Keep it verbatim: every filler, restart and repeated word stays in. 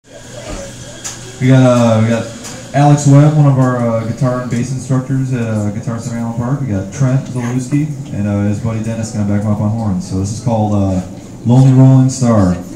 We got uh, we got Alex Webb, one of our uh, guitar and bass instructors at uh, Guitar Center Allen Park. We got Trent Zalewski, and uh, his buddy Dennis gonna back him up on horns. So this is called uh, Lonely Rolling Star.